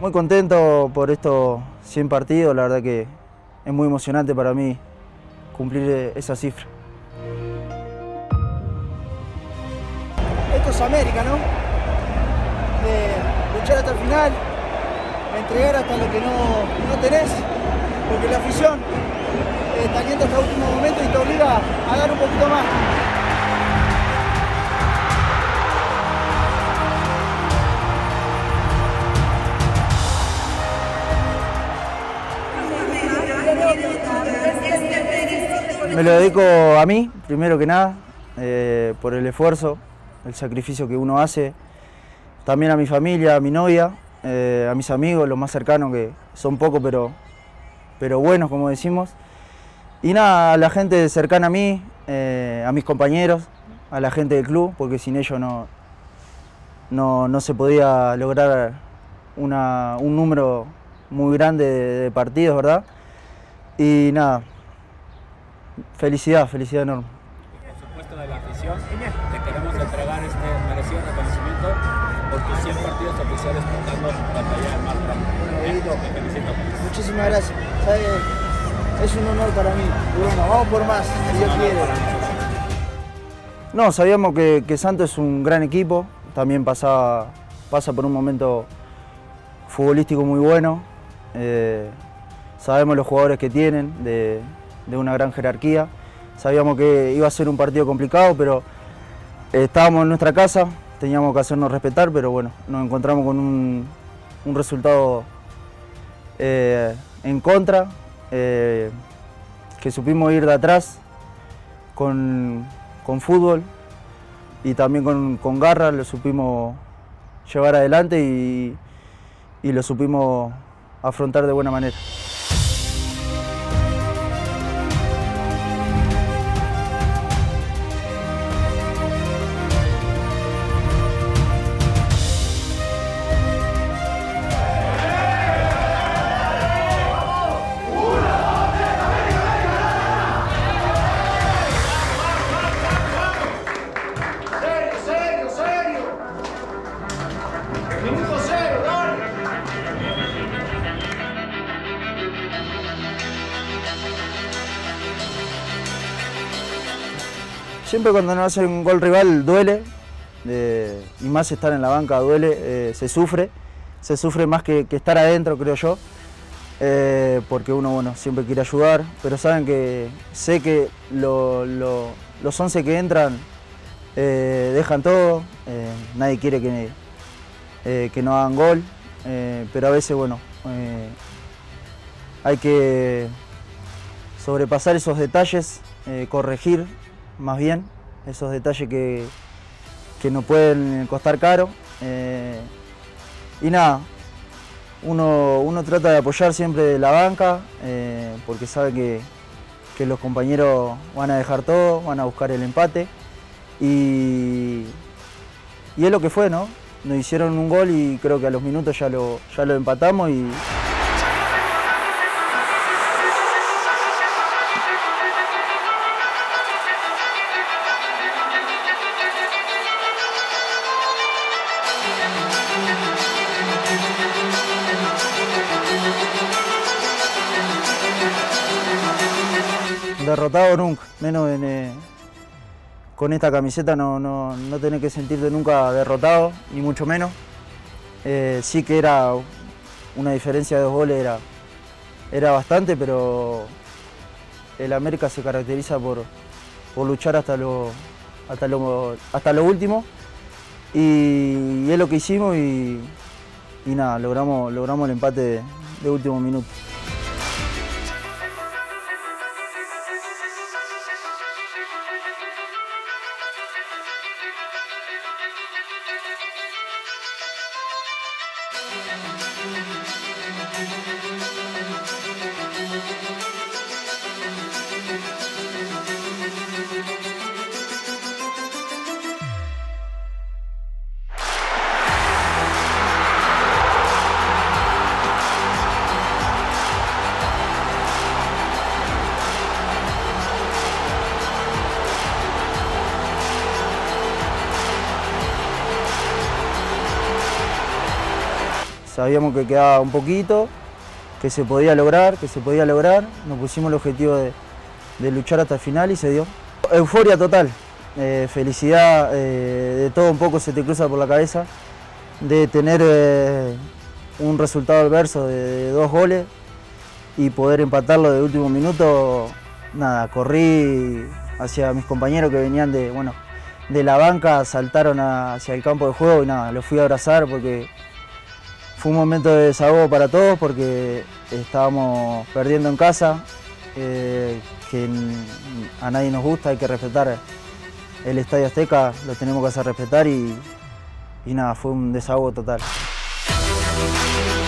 Muy contento por estos 100 partidos, la verdad que es muy emocionante para mí cumplir esa cifra. Esto es América, ¿no? Luchar hasta el final, entregar hasta lo que no tenés, porque la afición te alienta hasta el último momento y te obliga a dar un poquito más. Me lo dedico a mí, primero que nada, por el esfuerzo, el sacrificio que uno hace, también a mi familia, a mi novia, a mis amigos, los más cercanos, que son pocos pero buenos, como decimos. Y nada, a la gente cercana a mí, a mis compañeros, a la gente del club, porque sin ellos no se podía lograr un número muy grande de partidos, ¿verdad? Y nada, felicidad enorme. Por supuesto de la afición, te queremos entregar este merecido reconocimiento por tus 100 partidos oficiales portando la playera del Mar Blanco. Te felicito. Muchísimas gracias. Es un honor para mí. Y bueno, vamos por más, si Dios quiere. No, sabíamos que Santos es un gran equipo, también pasa por un momento futbolístico muy bueno. Sabemos los jugadores que tienen, de una gran jerarquía. Sabíamos que iba a ser un partido complicado, pero estábamos en nuestra casa, teníamos que hacernos respetar, pero bueno, nos encontramos con un resultado en contra, que supimos ir de atrás con fútbol y también con garra, lo supimos llevar adelante y lo supimos afrontar de buena manera. Siempre cuando nos hacen un gol rival duele, y más estar en la banca duele, se sufre más que estar adentro, creo yo, porque uno bueno, siempre quiere ayudar, pero sé que los 11 que entran dejan todo, nadie quiere que no hagan gol, pero a veces bueno, hay que sobrepasar esos detalles, corregir más bien esos detalles que nos pueden costar caro, y nada, uno trata de apoyar siempre la banca, porque sabe que los compañeros van a dejar todo, van a buscar el empate y es lo que fue, ¿no? Nos hicieron un gol y creo que a los minutos ya lo empatamos y derrotado nunca, menos con esta camiseta no tenés que sentirte nunca derrotado, ni mucho menos. Sí que era una diferencia de 2 goles, era bastante, pero el América se caracteriza por luchar hasta lo último, y es lo que hicimos y nada, logramos el empate de último minuto. sabíamos que quedaba un poquito, que se podía lograr, nos pusimos el objetivo de luchar hasta el final y se dio. Euforia total, felicidad, de todo un poco se te cruza por la cabeza, de tener un resultado adverso de 2 goles y poder empatarlo de último minuto. Nada, corrí hacia mis compañeros que venían de la banca, saltaron hacia el campo de juego y nada, los fui a abrazar porque fue un momento de desahogo para todos porque estábamos perdiendo en casa, que a nadie nos gusta, hay que respetar el Estadio Azteca, lo tenemos que hacer respetar y nada, fue un desahogo total.